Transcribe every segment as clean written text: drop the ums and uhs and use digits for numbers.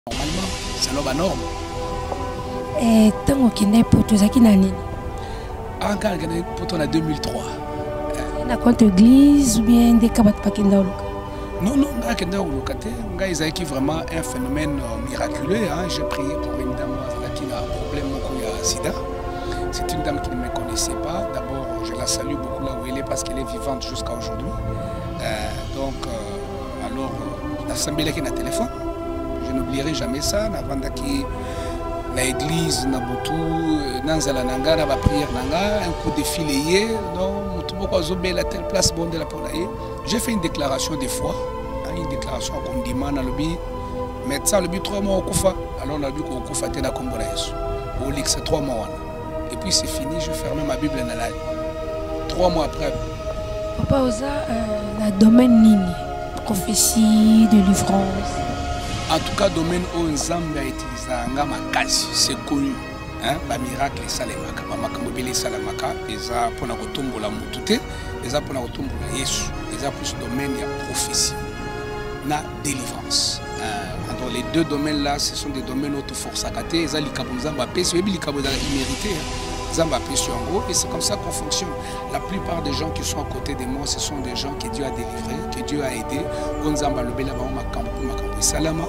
Normalement, c'est la norme. Et tant que tu es pour tout ça qui n'a ni. Encore pour toi en 2003. Na compte église ou bien des cabanes pas qui n'ont non, non, ils ont vraiment un phénomène miraculeux. Hein. J'ai prié pour une dame qui a un problème au sida. C'est une dame qui ne me connaissait pas. D'abord, je la salue beaucoup là où elle est parce qu'elle est vivante jusqu'à aujourd'hui. Alors, l'assemblée qui a un téléphone. Je n'oublierai jamais ça. Avant qui l'église n'a pas nanzala nanga na ba prière nanga un coup de filet non tout beaucoup azobé la telle place bonde la ponaye. J'ai fait une déclaration de foi, une déclaration qu'on demande à l'objet médecin le but 3 mois au kufa alors on a vu qu'on kufa tena kombola yesu au lix 3 mois et puis c'est fini, je fermais ma bible na la 3 mois après. Papa oza la domaine nini prophétie de livrance. En tout cas, domaine où Nzambe a utilisé Makasi, c'est connu. Ba miracle salemaka, ba makamobile salamaka, eza pona kotombola mutute, eza pona kotombola Yesu, eza plus domaine de prophétie, na délivrance. Dans les deux domaines là, ce sont des domaines où tu forces à cater, eza likabo Nzamba pesi, ebi likabo za immérité, Nzamba pesi en gros, et c'est comme ça qu'on fonctionne. La plupart des gens qui sont à côté de moi, ce sont des gens que Dieu a délivrés, que Dieu a aidés. Nzamba le bela ba makambo salama.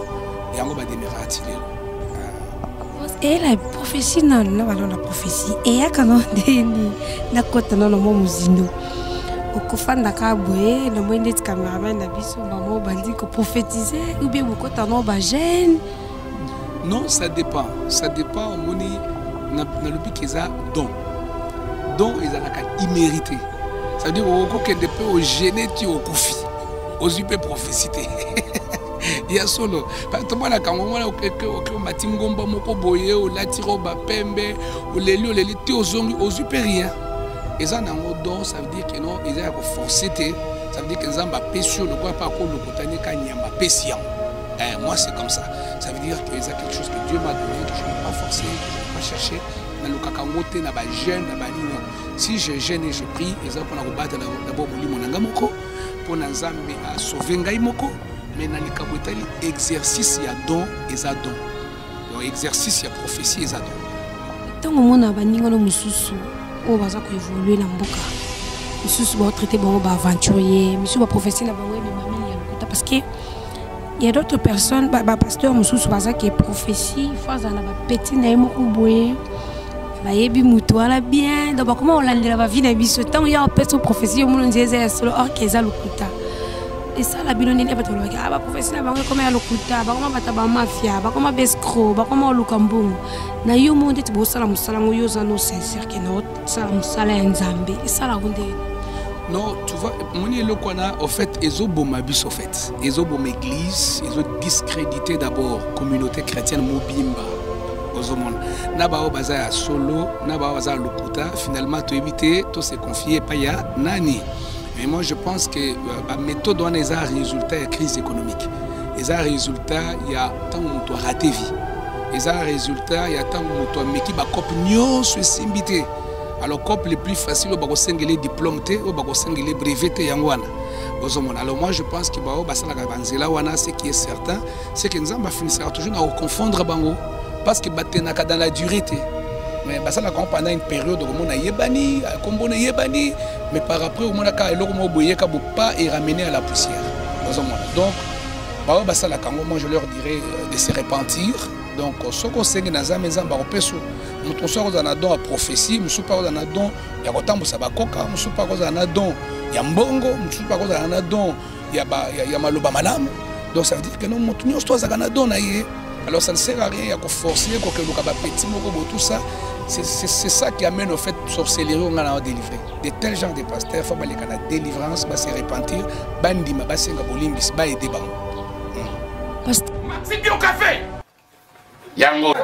Et la prophétie non la prophétie et ya kana ndeni na kota na mo muzindo okofanda ka boye na mwende cameraman na biso mamo bandi ko prophétiser ou bien bokota no ba jeune. Non, ça dépend au moni na lobi keza don ezalaka immérité, ça veut dire au que de peu au gêner tu au kufi ozupe prophécité. Il y a solo. Tout le monde a quand on m'a dit ngomba moko boye ou la tiroba pembe ou les lieux les lieux aux supérieurs. Et ça n'a pas don, ça veut dire que non, ils ont forcé. Ça veut dire que nous avons pas sur le quoi pas qu'on le contane quand il y a ma patient. Moi c'est comme ça. Ça veut dire que c'est quelque chose que Dieu m'a donné que je n'ai pas forcé, que je n'ai pas cherché. Dans le kakangote na ba jeune na ba nino. Si je gêne et je prie, ils ont pour la rebattre d'abord mon ngamoko pour Nzambe à sauver ngai moko. Mais dans les exercice, il y a don et ça don. Donc, exercice, il y a prophétie et ça don. Tant que mon abani on a mususu, on va évoluer dans boka. Mususu va traiter bon aventurier, mususu va prophétie na bango mais mamie ya parce que il y a d'autres personnes, pasteur mususu va qui est prophétie, phase na ba petit na yemo kuboye. Ba yebi mutu ala bien, donc comment on landela ba vie na biso tant il y a peut-être prophétie au monde disait solo or keza lokuta. Et ça, la bilonine est pas trop loin. Ah, professeur, comme elle lokuta, comme bataba mafia, comme bescro, comme lukambung. Na yo monde tu bossa la musala ngoyo zano sincère que notre ça musala nzambe. Et ça la runde. Non, tu vois, mon élo kwana au fait ezo bomabis au fait. Ezo bom église, ezo discrédité d'abord communauté chrétienne mobimba. Ozomon. Na ba obaza solo, na ba obaza lokuta, finalement tu éviter, tu se confier pas ya nani. Mais moi, je pense que la méthode doit avoir un résultat de la crise économique. Et un résultat, il y a tant que tu as raté vie. Et un résultat, il y a tant que tu as mis qui va copnion sur simbité. Alors, cop le plus facile, c'est les diplômes, les brevets, alors moi, je pense que ce qui est certain, c'est que nous allons finir toujours à confondre parce que dans la durée. Mais pendant une période où on a yébani, mais par après on a pas et ramener à la poussière. Donc, moi je leur dirais de se repentir. Donc, ce qu'on sait que nous avons des gens nous sommes dans don à prophétie, nous sommes dans un don, il y a autant de sabakoka, nous sommes dans un don, il y a mbongo, nous sommes dans un don, il y a maloba malam. Donc ça veut dire que nous sommes dans un don. Alors ça ne sert à rien de forcer, tout ça. C'est ça qui amène au fait sorcellerie on a délivré. De tels gens de pasteurs, il faut que la délivrance va se repentir, bandima va se ngabolimbis va aider bango. Maxi au café. Yango.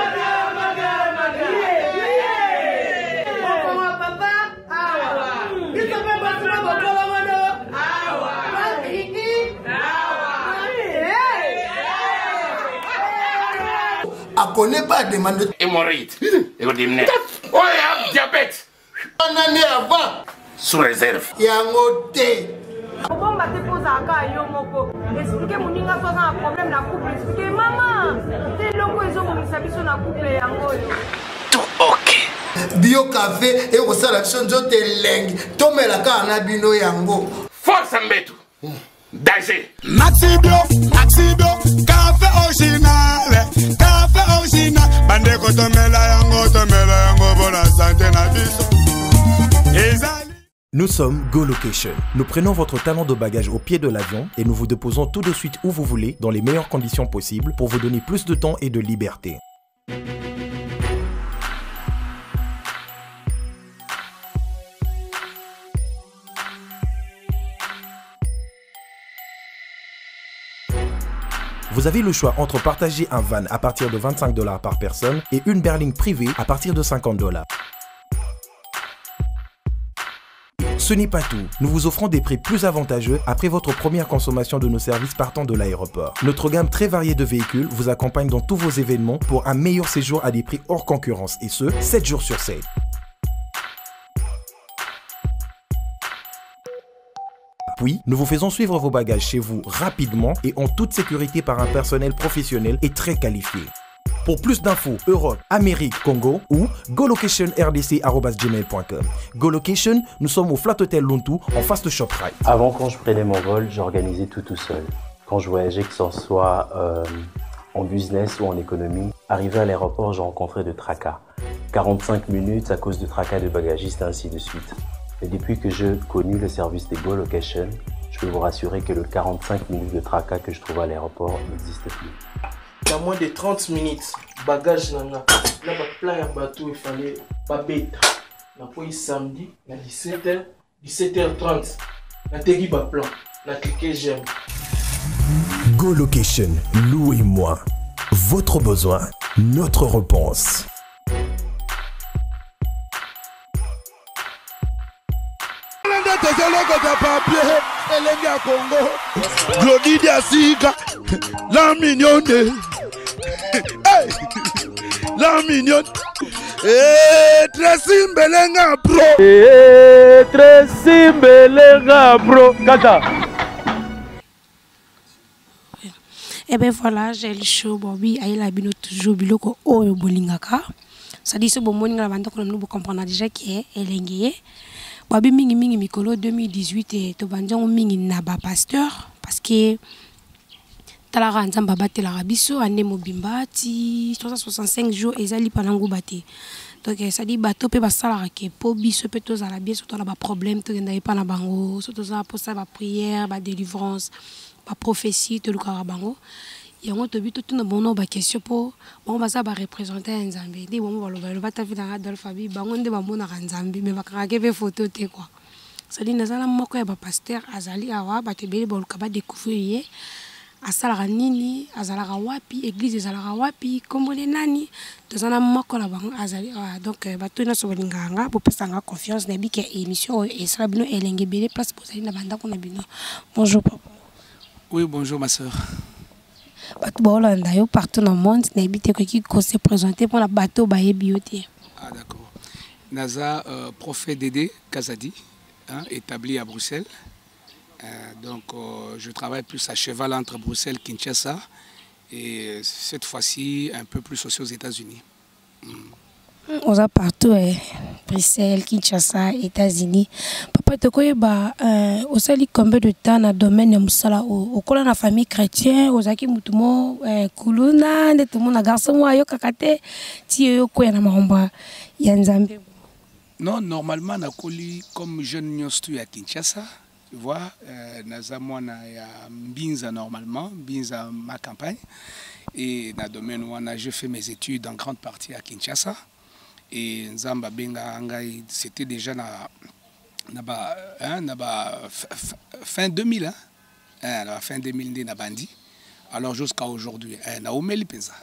On connaît pas demande hémorroïde. Et on dit oh, il y a diabète. Un année avant. Sous réserve. Il y a un hôtel. Comment tu poses à expliquer mon ninga soit un problème na couple expliquer maman c'est longo ezo mon sabiso na couple yango yo tout ok bio café et au sala chonjo te leng tomela ka na bino yango force mbetu danger Maxi Bio café original bande ko tomela yango pour la santé na biso. Nous sommes Go Location. Nous prenons votre talon de bagage au pied de l'avion et nous vous déposons tout de suite où vous voulez dans les meilleures conditions possibles pour vous donner plus de temps et de liberté. Vous avez le choix entre partager un van à partir de 25 $ par personne et une berline privée à partir de 50 $. Ce n'est pas tout, nous vous offrons des prix plus avantageux après votre première consommation de nos services partant de l'aéroport. Notre gamme très variée de véhicules vous accompagne dans tous vos événements pour un meilleur séjour à des prix hors concurrence et ce, 7 jours sur 7. Puis, nous vous faisons suivre vos bagages chez vous rapidement et en toute sécurité par un personnel professionnel et très qualifié. Pour plus d'infos, Europe, Amérique, Congo ou golocation@rdc@gmail.com. GoLocation, nous sommes au Flat Hotel Lontou en face de ShopRite. Avant, quand je prenais mon vol, j'organisais tout seul. Quand je voyageais, que ce soit en business ou en économie, arrivé à l'aéroport, je rencontrais de tracas. 45 minutes à cause de tracas de bagagistes, ainsi de suite. Et depuis que j'ai connu le service de GoLocation, je peux vous rassurer que le 45 minutes de tracas que je trouve à l'aéroport n'existe plus. Il y a moins de 30 minutes, bagage nanga. Là, plein de bateau, il fallait pas bête. On a pris samedi, à 17h, 17h30. On a tegui ba plan, on a cliqué j'aime. GoLocation, louez-moi. Votre besoin, notre réponse. Glodidia Sika, la mignonne. Hey, la mignonne. Tracy Mbelenga bro. Tracy Mbelenga bro. Kata. Et bien voilà, j'ai le show, Bobby, aïe la bino toujours biloko o bolingaka. Ça dit ce bon morning la bande qu'on nous comprendre déjà qui est elengé. Bobby mingi mikolo 2018 et to bandion mingi naba pasteur parce que talara nzamba batela biso ane mobimba ti 365 jours ezali panango baté. Donc ça dit bateau pe basala ke po biso pe to za la bien surtout na ba problème to ngenda pa na bango surtout za pour ça ba prière ba délivrance ba prophétie to lukara bango yango to bito tuna bono ba question po bon baza ba représenter nzambe ndi bon baloba lo bata vina Adolphe Abi bango nde ba mona nzambe mais ba kaka be photo te quoi ça dit nazala moko ya ba pasteur azali awa ba te bele boluka ba découvrir asala nini azala wapi église azala wapi kombole nani tozana moko la bango azali donc bato na so bolinganga po pesanga confiance na bike émission et ça bino elenge bele place pour na banda ko na bino. Bonjour papa. Oui, bonjour ma sœur. Bato bolanda yo partout dans le monde na bite ko ki ko se présenter pour la bateau ba bioté. Ah d'accord. Naza prophète Dédé Kazadi, hein, établi à Bruxelles. Donc je travaille plus à cheval entre Bruxelles et Kinshasa et cette fois-ci un peu plus aussi aux États-Unis. On a partout Bruxelles, Kinshasa, États-Unis. Papa te koyeba osali combien de temps na domaine ya musala okola na famille chrétien ozaki mutumo kuluna nde tumo na garçon wa yo kakate ti yo koya na mahomba ya nzambe. Non, normalement nakoli comme jeune nyostu à Kinshasa. Tu vois, naza mwana ya Mbinza normalement, Mbinza ma campagne. Et dans le domaine où je fais mes études en grande partie à Kinshasa. Et Nzamba Benga Angai, c'était déjà fin 2000, hein, la fin 2000 na bandi. Alors jusqu'à aujourd'hui, na omeli penza.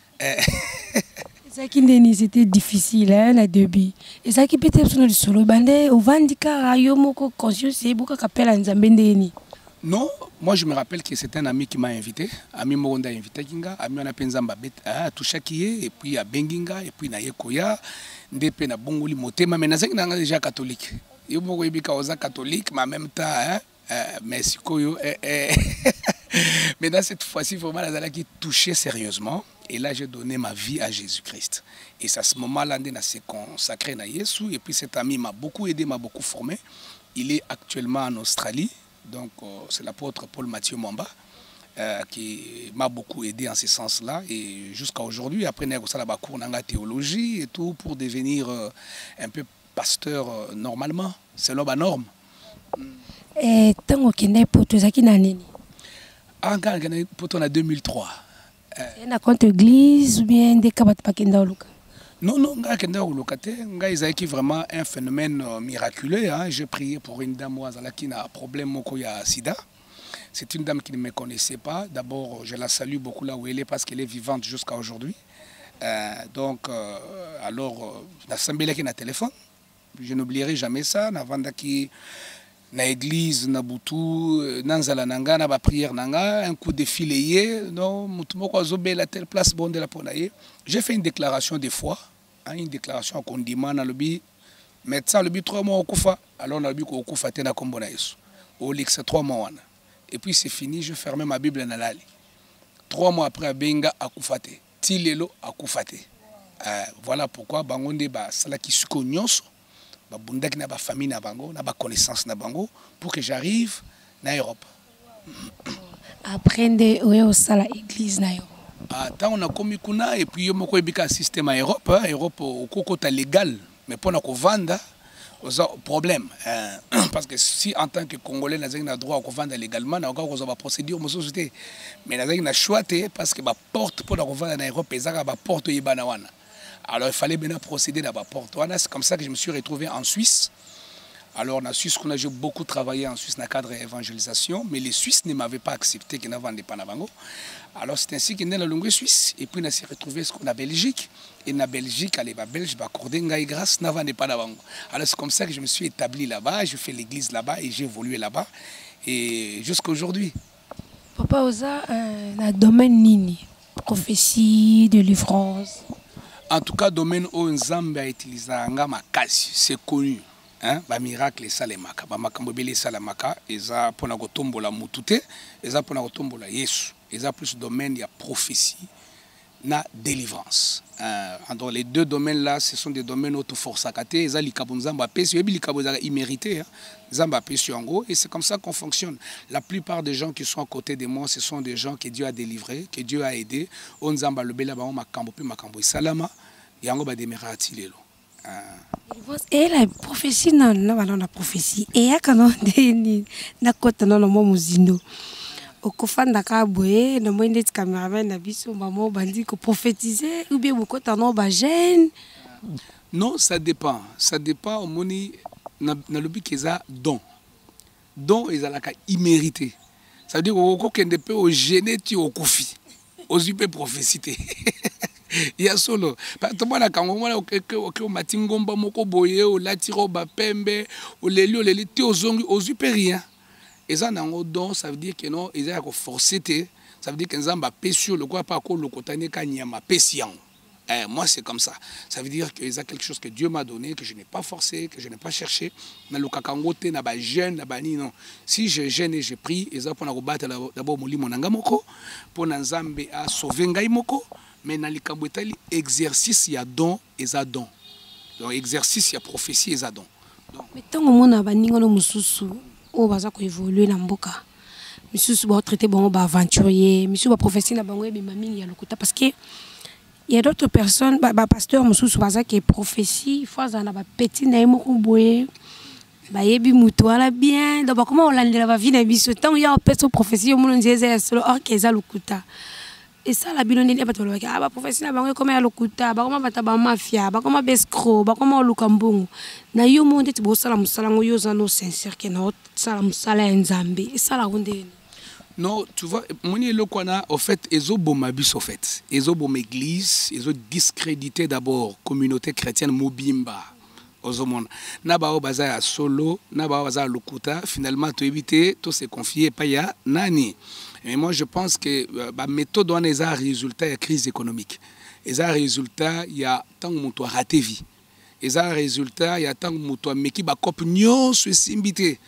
Ça qui c'était difficile hein la début. Et ça qui peut-être sur le solo bandé au vandika rayo moko conscience c'est beaucoup qu'appelle Nzambe ndeni. Non, moi je me rappelle que c'est un ami qui m'a invité, ami Moronda invité kinga, ami on a penzamba bet touchakié et puis à Benginga et puis na Yekoya, ndepe na bongoli motema mais nazaki nanga déjà catholique. Yo moko yebika oza catholique mais en même temps hein mais sikoyo Maintenant, cette fois-ci, vraiment, la qui touché sérieusement. Et là, j'ai donné ma vie à Jésus-Christ. Et c'est à ce moment-là, on s'est consacré à Jésus. Et puis cet ami m'a beaucoup aidé, m'a beaucoup formé. Il est actuellement en Australie. Donc, c'est l'apôtre Paul Mathieu Mwamba qui m'a beaucoup aidé en ce sens-là. Et jusqu'à aujourd'hui, après, j'ai fait la cours de théologie et tout pour devenir un peu pasteur normalement, selon la norme. Et tant que tu pour tous qui n'année pour en 2003. Na compte église ou bien des kabat pakenda oluka? Non, kenda oluka te. Ils vraiment un phénomène miraculeux. Hein. J'ai prié pour une dame qui a un problème moko ya sida. C'est une dame qui ne me connaissait pas. D'abord, je la salue beaucoup là où elle est parce qu'elle est vivante jusqu'à aujourd'hui. Alors, la sambela qui a un téléphone. Je n'oublierai jamais ça. Avant qui na église na butu nanzala nanga na ba prière nanga un coup de filet non mutumoko azobela telle place bonde la ponaye. J'ai fait une déclaration de foi, hein, une déclaration à condiment na lobi médecin lobi 3 mois okufa alors na lobi ko okufa te na kombo na Yesu au lix 3 mois wana et puis c'est fini, je fermais ma Bible na lali 3 mois après benga akufa te tilelo akufa te. Voilà pourquoi bangonde ba sala ki suko nyonso babundaki na ba famille na bango na ba connaissance na bango pour que j'arrive na Europe. Après de au sala église na yo. Tant on a commis kuna et puis yo moko ebika système à Europe, hein, Europe au kokota légal mais pour na ko vanda oza problème parce que si en tant que Congolais na zeng na droit à ko vanda légalement na ko za ba procédure mo société mais na zeng na choix te parce que ba porte pour na ko vanda na Europe ezaka ba porte yebana wana. Alors il fallait bien procéder d'abord. C'est comme ça que je me suis retrouvé en Suisse. Alors en Suisse, j'ai beaucoup travaillé en Suisse dans le cadre d'évangélisation, mais les Suisses ne m'avaient pas accepté qu'ils n'avaient pas d'Avango. Alors c'est ainsi qu'il est dans la langue suisse. Et puis on s'est retrouvé en Belgique. Et en Belgique, les Belges m'accordaient grâce n'avaient pas d'Avango. Alors c'est comme ça que je me suis établi là-bas, j'ai fait l'église là-bas et j'ai évolué là-bas. Et jusqu'à aujourd'hui. Papa Oza, dans le domaine nini, prophétie, délivrance. En tout cas, domaine où Nzambe a utilisé c'est connu. Hein? Ba miracle salemaka, ba makambo bele salamaka, eza pona kotombola mutute, eza pona kotombola Yesu. Eza plus domaine ya prophétie na délivrance. Entre les deux domaines là, ce sont des domaines auto-forçakate, eza likabo Nzamba pesi, ebi likabo za immérité, Nzamba pesi yango et c'est comme ça qu'on fonctionne. La plupart des gens qui sont à côté de moi, ce sont des gens que Dieu a délivrés, que Dieu a aidés. On Nzamba le bela ba makambo pe makambo salama, yango ba demerati lelo. Et la prophétie non la prophétie et ya kana ndeni na kota non mo muzindo okofanda ka boye na mo ndeti cameraman na biso maman bandi ko prophétiser ou bien bokota non ba jeune. Non, ça dépend au moni na lobi keza don ezalaka immérité, ça veut dire ko kende pe o gêner ti okufi ozupe prophétie. Il y a solo. Tout le monde a quand matingomba moko boye o latiro ba pembe o lelio leliti ozongi ozuperia. Et ça nango don ça veut dire que non ils a forcé te, ça veut dire que Nzamba pesio le quoi pas ko le kotane ka nyama pesian. Moi c'est comme ça. Ça veut dire que y a quelque chose que Dieu m'a donné que je n'ai pas forcé, que je n'ai pas cherché. Na le kakangote na ba jeune na ba ni non. Si je gêne et je prie, ils a pour na battre d'abord molimo nanga moko pour Nzambe a sauver ngai moko. Mais dans les exercice, il y a don et ça don. Donc, exercice, il y a prophétie et ça don. Mais tant que mon abandon no mususu, on va ça évoluer dans mboka. Mususu va traiter bon ba aventurier, mususu va prophétie na bango be mami ya lokuta parce que il y a d'autres personnes, ba pasteur mususu va ça qui est prophétie, faut ça na ba petit na moko boye. Ba yebi mutu ala bien, donc comment on landela va vie na biso tant il y a personne prophétie, on dit c'est solo or que ça lokuta. Et ça la bilone ni bato loka aba prophétie na bango comme ya lokuta ba comme bata ba mafia ba comme bescro ba comme lukambongo na yo monde ti bo sala musala ngo yo zano sincère que na sala musala Nzambe et ça la onde. Non, tu vois, moni lokwana au fait ezoboma bis au fait. Ezoboma église, ezo discréditer d'abord communauté chrétienne mobimba. Ozomona na ba baza ya solo na ba baza lokuta finalement to éviter to se confier pas ya nani. Mais moi, je pense que la méthode on a un résultat, il y a crise économique. Et un résultat, il y a tant que tu as raté vie. Et un résultat, il y a tant que tu as mis qui va copnion sur simbité.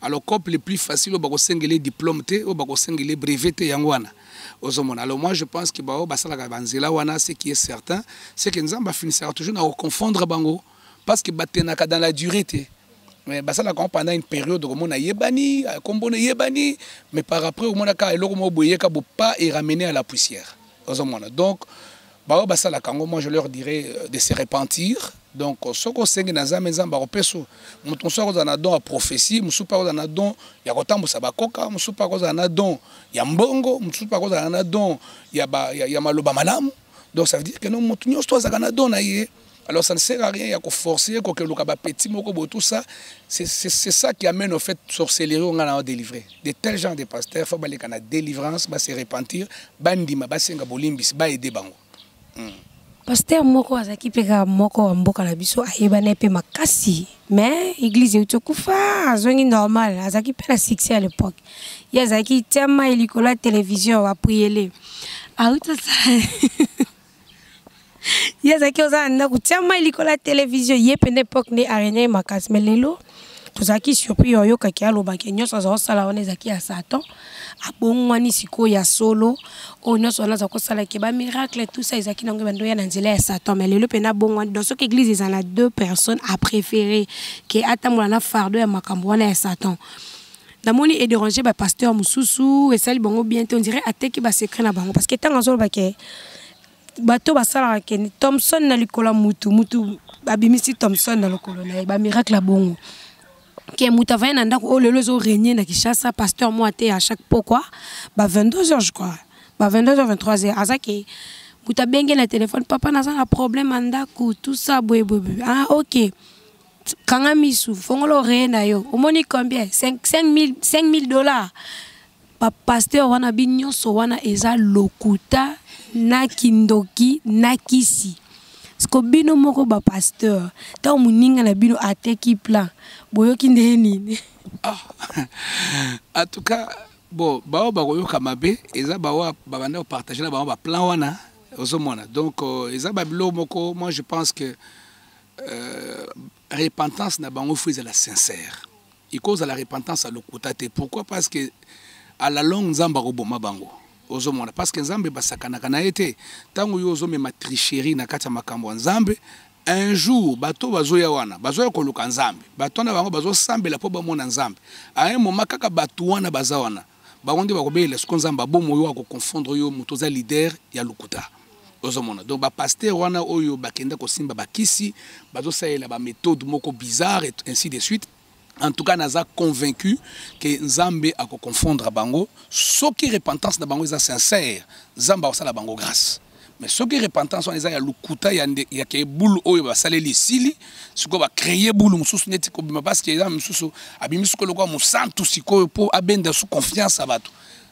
alors COP le plus facile au sengele diplôme te au sengele brevet te yangwana ozomona. Alors moi je pense que basala ka banzela wana, ce qui est certain c'est que nzamba finissera toujours à confondre bango parce que batenaka dans la durée te. Mais basala quand pendant une période où on a yebani kombone yebani, mais par après on a ka eloko mo boyeka bo pas et ramener à la poussière ozomona. Donc basala kango, moi je leur dirais de se repentir. Donc ce qu'on sait dans za mezamba opeso mutu so ko na don a prophétie, musu pa ko na don ya kotambo sabakoka, musu pa ko na don ya mbongo, musu pa ko na don ya maloba malamu. Donc ça veut dire que non mutu nyos za na don na ye. Alors ça ne sert à rien, il y a qu'à forcer, qu'à le petit mot, tout ça. C'est ça qui amène au fait sorcellerie, on a délivré. De tels gens de pasteurs, il faut aller à la délivrance, se repentir, bandima, senga bolimbis, aider bango. Pasteur moko azaki peka moko mboka na biso ayebana pe makasi, mais église utokufa azongi normal, azaki pe na succès à l'époque. Il azaki tellement ilikola télévision va prier. Auto ça. Yazaki oza na kutiama iliko la télévision yepende époque ne arena makasi melelo tozaki surpris yoyo kaki aloba ke nyoso za osala wana ezaki ya Satan abongwani siko ya solo o nyoso wana za kosala ke ba miracle tout ça ezaki nango bando ya nzela ya Satan melelo pena bongwani dans ce église ils en a deux personnes à préférer ke atamula na fardo ya makambo wana ya Satan. Damoni est dérangé ba pasteur mususu et sali bongo bientôt on dirait ateki ba secret na bango parce que tant azolo ba ke bato basala ke Thompson na likola mutu babimisi Thompson na lokolo na ba miracle bongo ke muta va na ndako o lelo zo régner na Kinshasa pasteur moi té à chaque pourquoi ba 22h je crois ba 22h 23h azaki muta benge na téléphone papa na un problème ndako tout ça boy ah OK kanga misu fongolo rena yo omoni combien 5000 $. Pasteur wana binyoso wana eza lokuta na kindoki na kisi. Sko bino moko ba pasteur ta muninga na bino ateki plan boyoki ndeni. En tout cas bon ba koyoka mabe eza ba banda partager na ba plan wana ozomona. Donc eza ba bilo moko, moi je pense que repentance na bango faut la sincère. Il cause la repentance à lokuta te. Pourquoi? Parce que à la longue nzamba roboma bango ozomona parce que nzambe basakana kana été tango yo ozome ma tricherie na kati ya makambo nzambe un jour bato bazoya wana bazoya koluka nzambe bato na bango bazo sambela po bamona nzambe a un moment kaka bato wana bazawana baonde bakobela siko nzamba bomo yo ko confondre yo mutoza leader ya lukuta ozomona. Donc ba pasteur wana oyo bakenda ko simba bakisi bazo saela ba méthode moko bizarre et ainsi de suite. En tout cas, nous avons convaincu que Nzambe a confondre bango. Ce qui repentance na bango est sincère, Nzamba a la bango grâce. Mais ce qui repentance on est ya lukuta ya ke boule oyo ba saleli sili, ce ko ba créer boule mususu neti ko bima parce que ya mususu abimisu ko lokwa musantu siko po abenda sous confiance abato.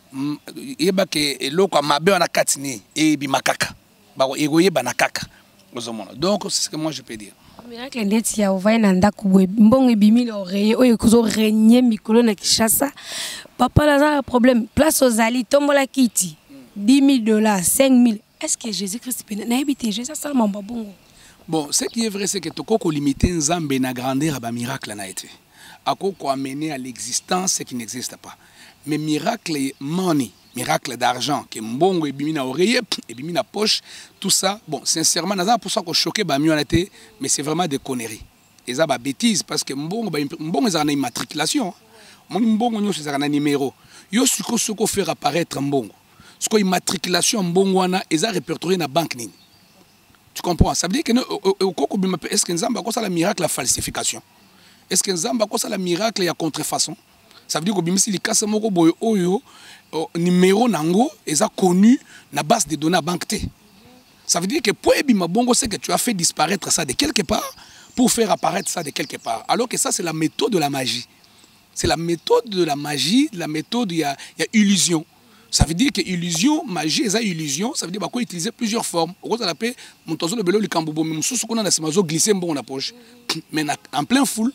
Yeba ke eloko mabe wana katini e bimakaka. Ba egoye banakaka. Donc c'est ce que moi je peux dire. Miracle ndeti ya ovai na ndako bwe mbongo ebimi le oreille oyo kuzo régner mikolo na Kinshasa papa là un problème place aux ali tombola kiti $10,000 $5,000. Est-ce que Jésus-Christ peut na habiter Jésus ça mamba bongo? Bon, ce qui est vrai c'est que toko limiter nzambe na grandeur ba miracle na été akoko amener à l'existence ce qui n'existe pas. Mais miracle money, miracle d'argent, que mbongo ebimi na oreille, ebimi na poche, tout ça, bon, sincèrement, naza pour ça qu'on choqué ba mionnate, mais c'est vraiment des conneries. Et ça ba bêtise parce que mbongo ça na immatriculation. Mbongo nyo ça na numéro. Yo suko faire apparaître mbongo. Ce ko immatriculation mbongo wana eza répertorié na banque nini. Tu comprends? Ça veut dire que est-ce que nzamba ko ça la miracle la falsification? Est-ce que nzamba ko ça la miracle ya contrefaçon? Ça veut dire que bimisi likasa moko boyo oyo numéro nango est connu na base de données à banque T. Ça veut dire que pour ebima bongo c'est que tu as fait disparaître ça de quelque part pour faire apparaître ça de quelque part. Alors que ça c'est la méthode de la magie. C'est la méthode de la magie, la méthode il y a illusion. Ça veut dire que illusion, magie, ça illusion, ça veut dire qu'on peut utiliser plusieurs formes. On peut l'appeler montozo le belo le kambobo mais mususu qu'on a na semazo glisser bon na poche. Mais en plein full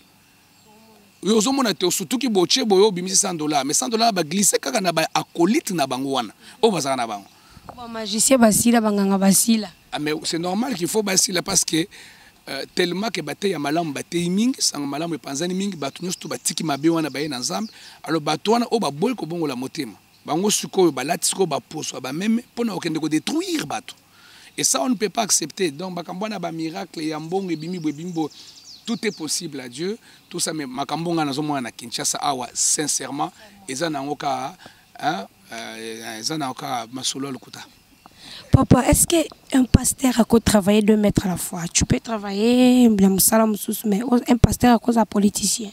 yo zomona te surtout ki boche boyo bimisi $100 mais $100 ba glisser kaka na ba acolyte na bango wana o bazaka na bango ba magicien basila banganga basila. Ah mais c'est normal qu'il faut basila parce que tellement que bate ya malamu bate mingi sang malamu epanzani mingi batu nyonso to batiki mabe wana baye na nzambe alors batu wana o baboyi kobongola motema bango sikoyo balati sikoyo baposo bameme mpona okende kodétruire batu. Et ça, on ne peut pas accepter. Donc, bakambona ba miracle ya mbongo ebimi bwebimbo, tout est possible à Dieu. Tout ça, mais makambonga nazomo na Kinshasa awa sincèrement, ezana ngoka ezana ngoka masolo lukuta. Papa, est-ce qu'un pasteur a qu'à travailler 2 mètres à la fois? Tu peux travailler, mais un pasteur a cause à politicien.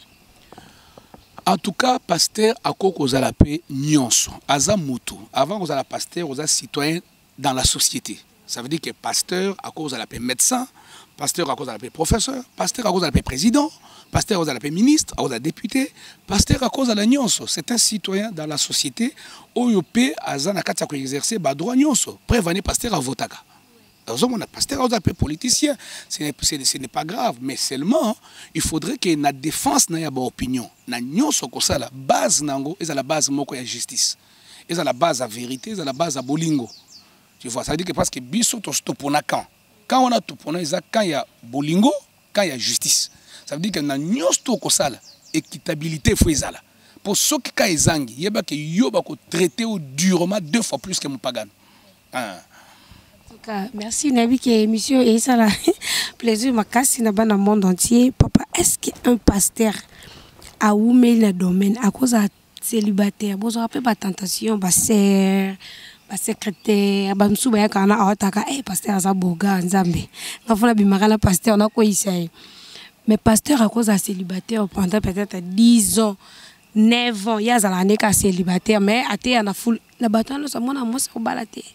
En tout cas, pasteur a cause à la paix nyonso. Aza mutu. Avant cause à la pasteur, cause à citoyen dans la société. Ça veut dire que pasteur à cause de la paix médecin, pasteur à cause de la paix professeur, pasteur à cause de la paix président, pasteur à cause de la paix ministre, à cause de la député, pasteur à cause de la nyonso. C'est un citoyen dans la société où il peut exercer ses droits nyonso. Prévenir pasteur à votaka. Pasteur à cause de la paix politicien, ce n'est pas grave, mais seulement il faudrait que la défense n'ait pas d'opinion. La nyonso comme ça la base nango est la base moko ya justice. Est la base à vérité, est la base à bolingo. Tu vois, ça veut dire que parce que biso to stopona quand on a tout pona ça quand il y a bolingo, quand il y a justice. Ça veut dire que na nyosto ko sala équitabilité faut ezala. Pour ceux qui ka ezangi, yeba que yoba ko traiter durement 2 fois plus que mon pagan. En tout cas, merci Nabi que monsieur et ça là plaisir makasi na bana monde entier. Papa, est-ce qu'un pasteur a oumé le domaine à cause de célibataire, vous avez pas tentation, ba sœur secrétaire bamsu ba yakana awataka pasteur za boga nzambe ngafuna bimaka na pasteur na ko isaye mais pasteur à cause de célibataire pendant peut-être 10 ans 9 ans ya zala neka célibataire mais até na full na batano sa mona mosa ko balate.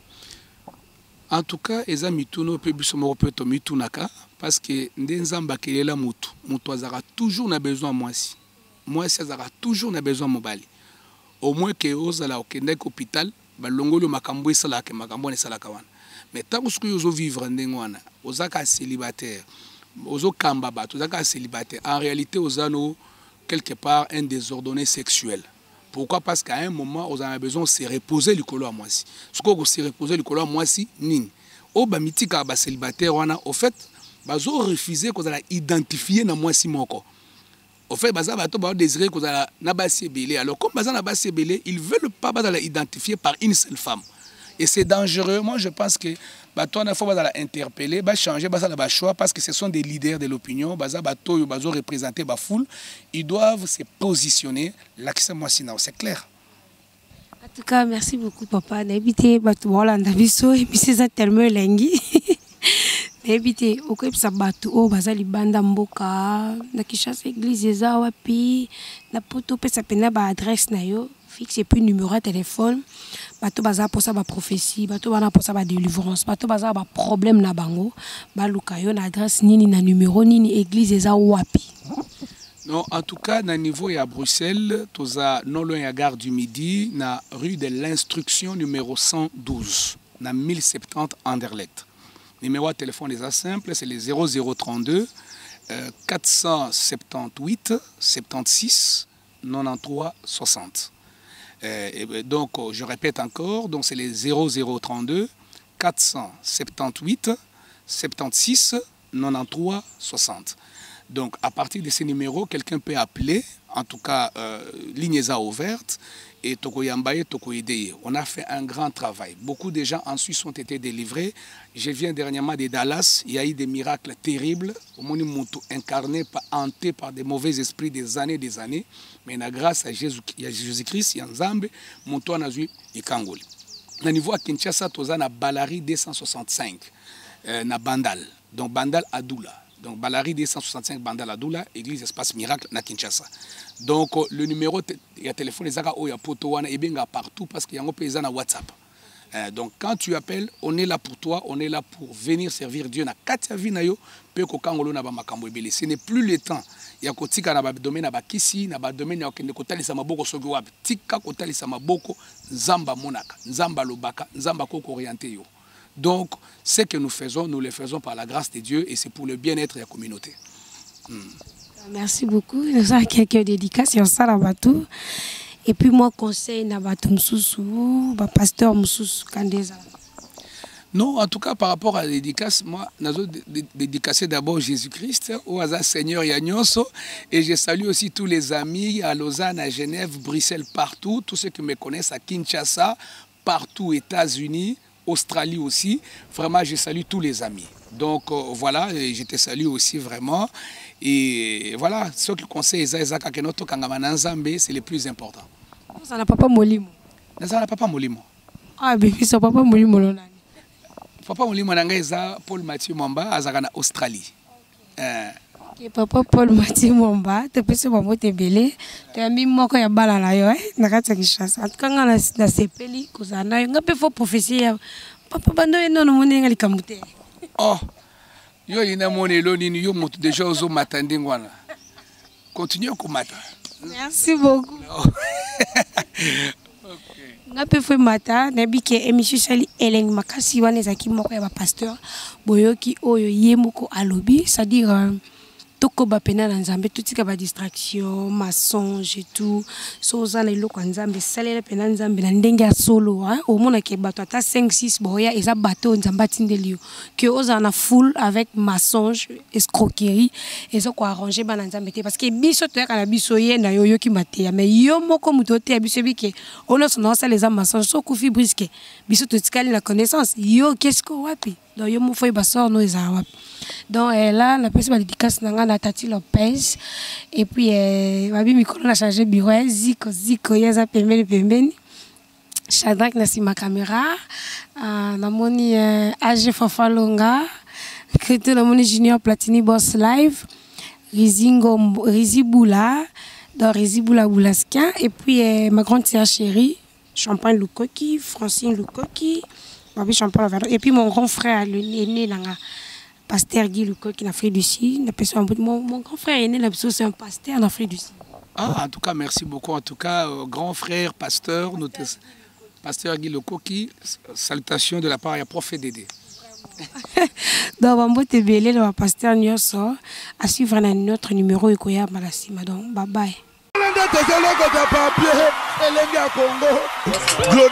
En tout cas eza mituno pe biso moko pe to mitunaka parce que ndenzamba kelela mutu azara toujours na besoin moi si azara toujours na besoin mobali au moins que ozala okende ko hôpital balongolo makambo esalaka makambo esalaka wana mais tant que ozo vivre ndengwana ozaka célibataire ozo kamba bato ozaka célibataire en réalité ozano quelque part un désordonné sexuel. Pourquoi? Parce qu'à un moment on a besoin de se reposer le colo à moi si ce qu'on se reposer le colo à moi si ning o ba mitika ba célibataire wana au fait bazo refuser qu'on a identifier na moi si moko. Au fait, baza bato ba désirer que za na basi belé. Alors comme baza na basi belé, ils veulent pas baza identifier par une seule femme. Et c'est dangereux. Moi je pense que bato na fois baza interpeller, ba changer baza ba choix parce que ce sont des leaders de l'opinion, baza bato yo bazo représenter ba foule, ils doivent se positionner l'accès moi sinon, c'est clair. En tout cas, merci beaucoup papa. N'habitez bato wala ndabiso et puis c'est tellement lengi. Éviter au cas sabatu o bazali banda mboka na Kinshasa église eza wapi na poto pe sapena ba adresse na yo fixe puis numéro de téléphone bato baza pour ça ba prophétie bato bana pour ça ba délivrance bato baza ba problème na bango ba luka yo na adresse nini na numéro nini église eza wapi. Non, en tout cas, na niveau à Bruxelles, toza non loin à gare du Midi, na rue de l'Instruction numéro 112, na 1070 Anderlecht. Numéro de téléphone est simple, c'est les 0032 478 76 93 60. Donc, je répète encore, donc c'est les 0032 478 76 93 60. Donc, à partir de ces numéros, quelqu'un peut appeler, en tout cas, ligne ouverte, et Tokoyambaye, Tokoyedeye. On a fait un grand travail. Beaucoup de gens en Suisse ont été délivrés. Je viens dernièrement de Dallas. Il y a eu des miracles terribles. Au monde incarné, hanté par des mauvais esprits des années. Mais grâce à Jésus-Christ, il y a Nzambe, Monto a eu Ikangoli. Au niveau à Kinshasa, on a Balari 265, na Bandal. Donc Bandal Adoula. Donc Balari 265 Bandal Adoula, église Espace Miracle na Kinshasa. Donc le numéro de téléphone est partout parce qu'il y a un paysan à WhatsApp. Donc quand tu appelles, on est là pour toi, on est là pour venir servir Dieu. Ce n'est plus le temps. Il y a un domaine à Bakisi, un domaine à Kotali Samaboko Sogoab, Tika Kotali Samaboko, Zamba Monaka, Zamba Lobaka, Zamba Koko orienté. Donc ce que nous faisons, nous le faisons par la grâce de Dieu et c'est pour le bien-être de la communauté. Merci beaucoup. Nous avons quelques dédicaces sur ça là-bas. Et puis moi, conseil na bato msusu, ba pasteur msusu kandeza. Non, en tout cas, par rapport à la dédicace, moi, j'ai dédicacé d'abord Jésus-Christ, au hasard Seigneur Yagnonso, et je salue aussi tous les amis à Lausanne, à Genève, Bruxelles, partout, tous ceux qui me connaissent à Kinshasa, partout, États-Unis, Australie aussi. Vraiment, je salue tous les amis. Donc voilà, je te salue aussi vraiment. Et voilà, ce qui conseille Isaac Akenoto Kangamana Nzambe, c'est le plus important. Ça n'a pas molimo. Ça n'a pas molimo. Ah, bébé, ça n'a pas molimo. Papa Molimo nanga eza Paul Mathieu Mwamba azaka na Australie. Okay, Papa Paul Mathieu Mwamba, te pese mambo te belé, te ami moko ya bala na yo na kati ya Kinshasa. Atkanga na sepeli kozana yo ngape fo prophétie papa bando enono monenga likamute. Oh. Yo ina monelo nini yo moto déjà ozo matande ngwana. Continue komata. Merci beaucoup. Ngape fwe mata nabi ke émission sali eleng makasi wana ezaki moko ya ba pasteur boyoki oyo yemoko alobi, c'est-à-dire toko ba pena na nzambe tutika ba distraction mensonge et tout so zana iloko nzambe salela pena nzambe na ndenge ya solo au mona ke bato ata 5 6 boya eza bato nzamba tindelio que ozana full avec mensonge escroquerie ezo ko arranger ba nzambe te parce que biso to ya biso yenda yoyo ki mateya mais yo moko muto te biso bike ono sona ça les mensonge so ku fi brisque biso to tikali la connaissance yo qu'est-ce que wapi donc yo mo foi ba sort no eza wapi. Donc là, la personne m'a dédicace à Tati Lopez. Et puis, Babi Mikolo a changé de bureau. Ziko, Yaza Pembeni. Shadrach Nassi ma caméra. Namoni AG Fafalonga. Crété Namoni Junior Platini Boss Live. Rizi Boula. Dans Rizi Boula Boulasquin. Et puis, ma grande sœur chérie, Champagne Lukoki. Francine Lukoki. Babi Champagne Lavado. Et puis, mon grand frère, l'aîné, Pasteur Guy Luko qui est en Afrique du Sud. Mon grand frère est né là, c'est un pasteur en Afrique du Sud. Ah, en tout cas, merci beaucoup. En tout cas, grand frère, pasteur, pasteur Guy Luko qui, salutations de la part du prophète Dédé. Donc, on va te belé le pasteur Nyoso à suivre notre numéro Ekoya Malasima. Donc, bye bye.